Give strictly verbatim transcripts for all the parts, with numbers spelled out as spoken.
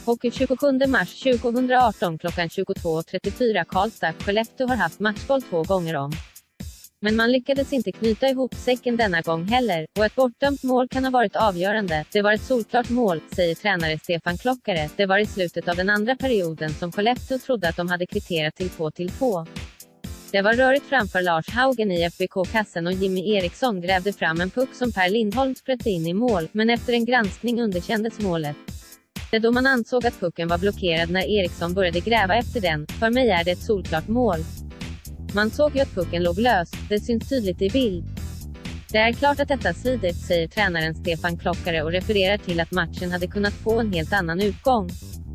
Hockey tjugosjunde mars tjugohundraarton klockan tjugotvå trettiofyra. Karlstad. Skellefteå har haft matchboll två gånger om. Men man lyckades inte knyta ihop säcken denna gång heller, och ett bortdömt mål kan ha varit avgörande. Det var ett solklart mål, säger tränare Stefan Klockare. Det var i slutet av den andra perioden som Skellefteå trodde att de hade kvitterat till två till två. Det var rörigt framför Lars Haugen i F B K-kassen och Jimmy Eriksson grävde fram en puck som Per Lindholm sprätte in i mål, men efter en granskning underkändes målet. Det då man ansåg att pucken var blockerad när Eriksson började gräva efter den. För mig är det ett solklart mål. Man såg ju att pucken låg lös, det syns tydligt i bild. Det är klart att detta svider, säger tränaren Stefan Klockare och refererar till att matchen hade kunnat få en helt annan utgång.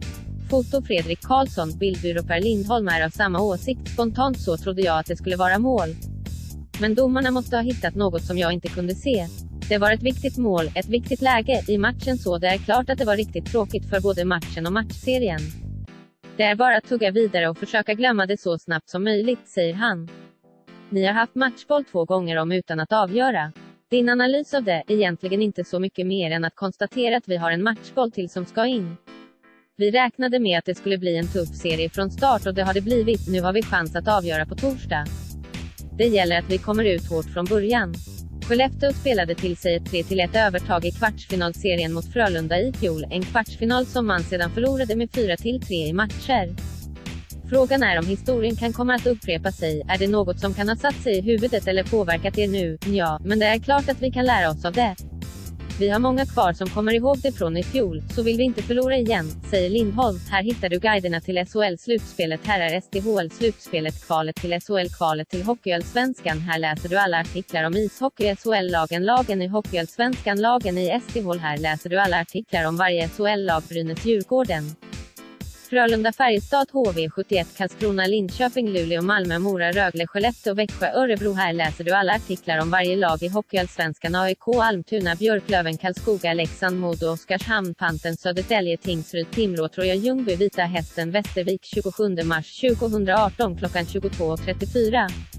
Foto Fredrik Karlsson, bildbyrå Per Lindholm är av samma åsikt. Spontant så trodde jag att det skulle vara mål. Men domarna måste ha hittat något som jag inte kunde se. Det var ett viktigt mål, ett viktigt läge i matchen, så det är klart att det var riktigt tråkigt för både matchen och matchserien. Det är bara att tugga vidare och försöka glömma det så snabbt som möjligt, säger han. Ni har haft matchboll två gånger om utan att avgöra. Din analys av det, egentligen inte så mycket mer än att konstatera att vi har en matchboll till som ska in. Vi räknade med att det skulle bli en tuff serie från start och det har det blivit. Nu har vi chans att avgöra på torsdag. Det gäller att vi kommer ut hårt från början. Skellefteå spelade till sig ett tre till ett övertag i kvartsfinalserien mot Frölunda i fjol, en kvartsfinal som man sedan förlorade med fyra till tre i matcher. Frågan är om historien kan komma att upprepa sig. Är det något som kan ha satt sig i huvudet eller påverkat er nu? Ja, men det är klart att vi kan lära oss av det. Vi har många kvar som kommer ihåg det från i fjol, så vill vi inte förlora igen, säger Lindholm. Här hittar du guiderna till S H L-slutspelet. Här är S D H L-slutspelet, kvalet till S H L-kvalet till Hockeyallsvenskan. Här läser du alla artiklar om ishockey, S H L-lagen, lagen i Hockeyallsvenskan, lagen i S D H L. Här läser du alla artiklar om varje S H L-lag. Brynäs, Djurgården, Frölunda, Färjestad, H V sjuttioett, Karlskrona, Linköping, Luleå, Malmö, Mora, Rögle, Skellefteå, Växjö, Örebro. Här läser du alla artiklar om varje lag i Hockeyallsvenskan. A I K, Almtuna, Björklöven, Karlskoga, Leksand, Modo, Oskarshamn, Panten, Södertälje, Tingsryd, Timrå, Troja, Ljungby, Vita Hästen, Västervik. tjugosjunde mars tjugohundraarton klockan tjugotvå trettiofyra.